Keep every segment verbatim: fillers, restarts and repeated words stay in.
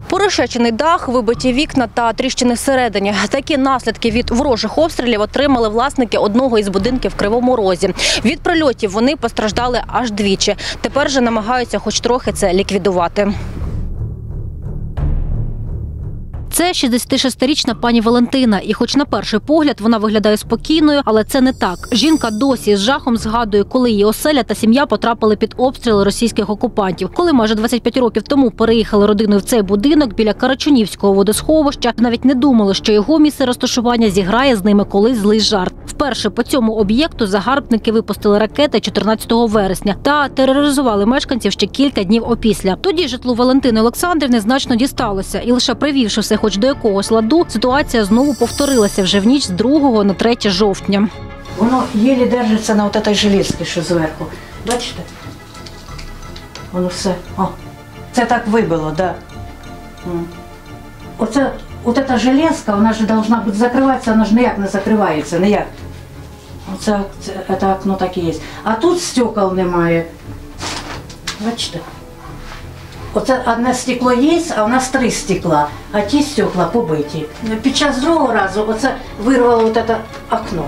Порешечений дах, вибиті вікна та тріщини всередині. Такі наслідки від ворожих обстрілів отримали власники одного із будинків в Кривому Розі. Від прильотів вони постраждали аж двічі. Тепер же намагаються хоч трохи це ліквідувати. Це шістдесятишестирічна пані Валентина. І хоч на перший погляд вона виглядає спокійною, але це не так. Жінка досі з жахом згадує, коли її оселя та сім'я потрапили під обстріли російських окупантів. Коли майже двадцять п'ять років тому переїхали родиною в цей будинок біля Карачунівського водосховища, навіть не думали, що його місце розташування зіграє з ними колись злий жарт. Вперше по цьому об'єкту загарбники випустили ракети чотирнадцятого вересня та тероризували мешканців ще кілька днів опісля. Тоді житлу Валентини Олександрівни значно дісталося. І лише привівши все хоч до якогось ладу, ситуація знову повторилася вже в ніч з другого на третє жовтня. Воно єлі держиться на от цій железці, що зверху. Бачите? Воно все. О, це так вибило, так. Да. Оце, от ця железка, вона ж повинна бути закриватися, вона ж ніяк не закривається, ніяк. Оце, це, це окно так і є. А тут стекол немає. Бачите? Оце одне стекло є, а у нас три стекла, а ті стекла побиті. Під час другого разу оце вирвало от це окно.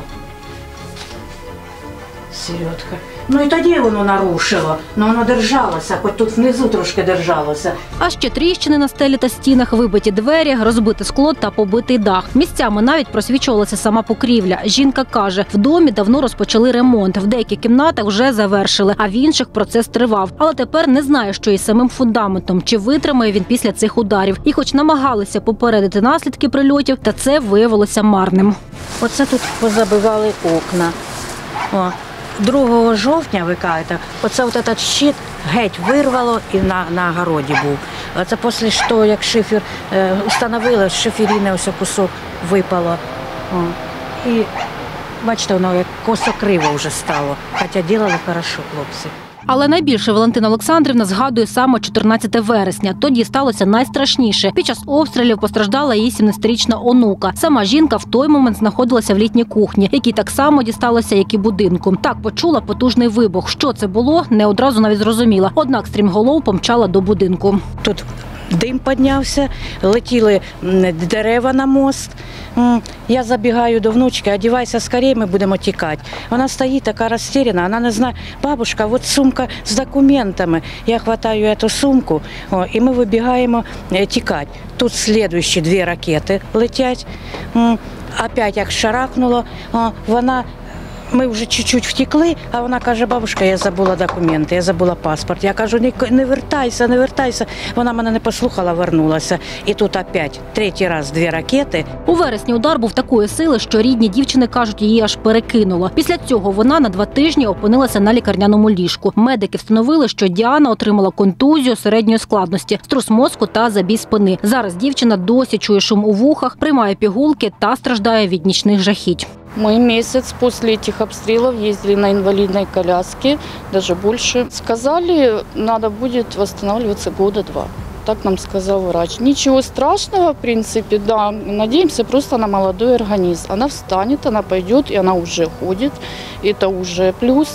Середка. Ну і тоді воно нарушило, але воно держалося, хоч тут внизу трошки держалося. А ще тріщини на стелі та стінах, вибиті двері, розбите скло та побитий дах. Місцями навіть просвічувалася сама покрівля. Жінка каже, в домі давно розпочали ремонт, в деяких кімнатах вже завершили, а в інших процес тривав. Але тепер не знає, що із самим фундаментом, чи витримає він після цих ударів. І хоч намагалися попередити наслідки прильотів, та це виявилося марним. Оце тут позабивали окна. О. другого жовтня, ви кажете, оце от этот щит геть вирвало і на, на огороді був. Це після того, як шифер е, встановили, з шиферини ось кусок випало. О. І бачите, воно як косо-криво вже стало, хоча робили хорошо хлопці. Але найбільше Валентина Олександрівна згадує саме чотирнадцяте вересня. Тоді сталося найстрашніше. Під час обстрілів постраждала її сімнадцятирічна онука. Сама жінка в той момент знаходилася в літній кухні, якій так само дісталося, як і будинку. Так почула потужний вибух. Що це було, не одразу навіть зрозуміла. Однак стрімголов помчала до будинку. Тут дим піднявся, летіли дерева на мост. Я забігаю до внучки, одягайся скоріше, ми будемо тікати. Вона стоїть така розтеряна, вона не знає, бабушка, от сумка з документами. Я хватаю цю сумку, о, і ми вибігаємо тікати. Тут слідуючі дві ракети летять. Опять як шарахнуло, о, вона... Ми вже чуть-чуть втекли, а вона каже, бабушка, я забула документи, я забула паспорт. Я кажу, не, не вертайся, не вертайся. Вона мене не послухала, вернулася. І тут опять, третій раз, дві ракети. У вересні удар був такої сили, що рідні дівчини кажуть, її аж перекинуло. Після цього вона на два тижні опинилася на лікарняному ліжку. Медики встановили, що Діана отримала контузію середньої складності, струс мозку та забій спини. Зараз дівчина досі чує шум у вухах, приймає пігулки та страждає від нічних жахіть. Мы месяц после этих обстрелов ездили на инвалидной коляске, даже больше. Сказали, надо будет восстанавливаться года два. Так нам сказал врач. Ничего страшного, в принципе, да. Надеемся просто на молодой организм. Она встанет, она пойдет, и она уже ходит. Это уже плюс.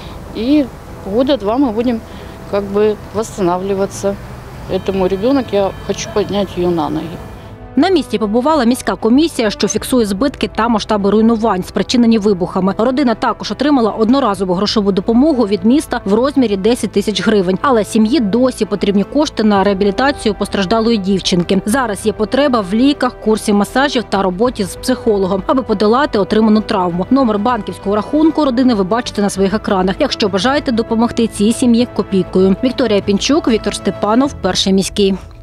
И года два мы будем как бы восстанавливаться. Поэтому ребенок, я хочу поднять ее на ноги. На місці побувала міська комісія, що фіксує збитки та масштаби руйнувань, спричинені вибухами. Родина також отримала одноразову грошову допомогу від міста в розмірі десять тисяч гривень. Але сім'ї досі потрібні кошти на реабілітацію постраждалої дівчинки. Зараз є потреба в ліках, курсі масажів та роботі з психологом, аби подолати отриману травму. Номер банківського рахунку родини ви бачите на своїх екранах, якщо бажаєте допомогти цій сім'ї копійкою. Вікторія Пінчук, Віктор Степанов, Перший міський.